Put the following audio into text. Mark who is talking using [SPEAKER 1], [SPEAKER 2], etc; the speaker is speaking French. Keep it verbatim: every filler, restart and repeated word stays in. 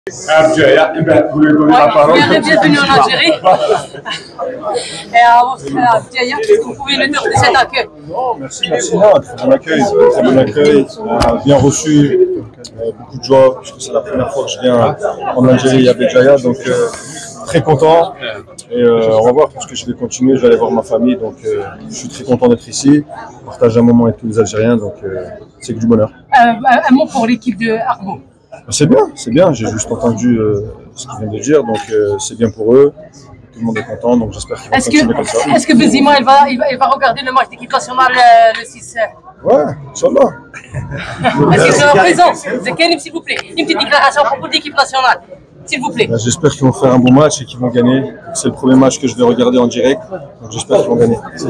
[SPEAKER 1] Algérie, vous lui donnez la parole.
[SPEAKER 2] Bienvenue en Algérie. Et à votre Abdiaya, qu'est-ce que vous pouvez nous dire de cet accueil?
[SPEAKER 3] Non, merci, merci. Non, très bon accueil, très bon accueil, euh, bien reçu, euh, beaucoup de joie, puisque c'est la première fois que je viens en Algérie à Béjaïa, donc euh, très content. Et euh, on va voir, parce que je vais continuer, je vais aller voir ma famille, donc euh, je suis très content d'être ici, partager un moment avec tous les Algériens, donc euh, c'est que du bonheur.
[SPEAKER 2] Euh, un mot pour l'équipe de Arbo.
[SPEAKER 3] C'est bien, c'est bien, j'ai juste entendu euh, ce qu'ils viennent de dire, donc euh, c'est bien pour eux, tout le monde est content, donc j'espère qu'ils vont
[SPEAKER 2] est-ce
[SPEAKER 3] continuer
[SPEAKER 2] que,
[SPEAKER 3] comme ça.
[SPEAKER 2] Est-ce que Benzema il va, il, va, il va regarder le match d'équipe nationale euh, le six?
[SPEAKER 3] Ouais, Inch'Allah.
[SPEAKER 2] Est-ce que c'est présent? Zekenim, s'il vous plaît, une petite déclaration à propos de l'équipe nationale, s'il vous plaît.
[SPEAKER 3] Ben, j'espère qu'ils vont faire un bon match et qu'ils vont gagner. C'est le premier match que je vais regarder en direct, donc j'espère qu'ils vont gagner.